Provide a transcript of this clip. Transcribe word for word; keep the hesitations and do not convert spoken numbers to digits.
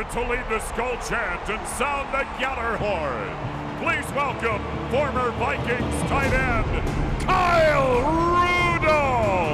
moment to lead the Skull Chant and sound the Geller horn. Please welcome former Vikings tight end, Kyle Rudolph.